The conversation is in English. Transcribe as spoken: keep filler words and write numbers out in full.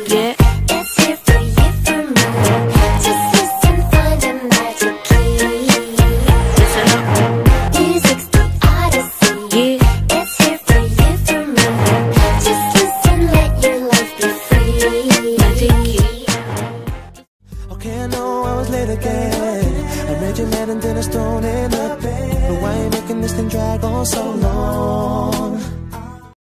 Yeah. It's here for you, for me. Just listen, find a magic key. Listen up. Music's the odyssey. Yeah. It's here for you, for me. Just listen, let your life be free. Magic key. Okay, I know I was late again. I read your letter and then I was thrown in the bed. But why you making this thing drag on so long?